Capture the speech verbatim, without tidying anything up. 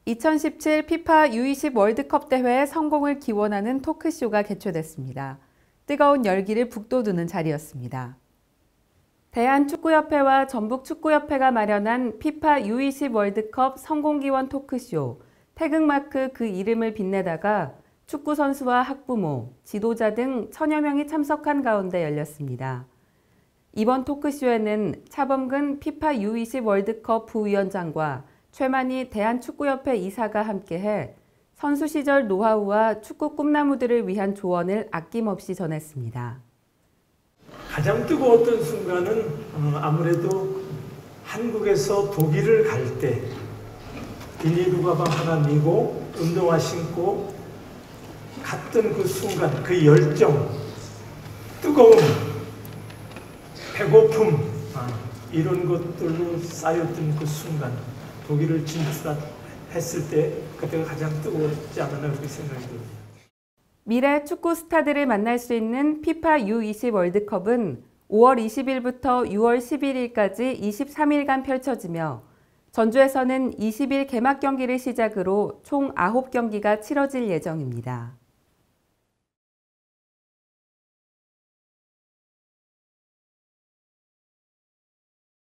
이천십칠 피파 유 이십 월드컵 대회의 성공을 기원하는 토크쇼가 개최됐습니다. 뜨거운 열기를 북돋우는 자리였습니다. 대한축구협회와 전북축구협회가 마련한 피파 유 이십 월드컵 성공기원 토크쇼, 태극마크 그 이름을 빛내다가 축구선수와 학부모, 지도자 등 천여 명이 참석한 가운데 열렸습니다. 이번 토크쇼에는 차범근 피파 유 이십 월드컵 부위원장과 최만희 대한축구협회 이사가 함께해 선수 시절 노하우와 축구 꿈나무들을 위한 조언을 아낌없이 전했습니다. 가장 뜨거웠던 순간은 아무래도 한국에서 독일을 갈 때 비닐루 가방 하나 메고 운동화 신고 갔던 그 순간, 그 열정, 뜨거움, 배고픔 이런 것들로 쌓였던 그 순간, 독일을 진출했을 때 그때가 가장 뜨거웠지 않았나 그렇게 생각이 듭니다. 미래 축구 스타들을 만날 수 있는 피파 유 이십 월드컵은 오월 이십일부터 유월 십일일까지 이십삼 일간 펼쳐지며 전주에서는 이십 일 개막 경기를 시작으로 총 아홉 경기가 치러질 예정입니다.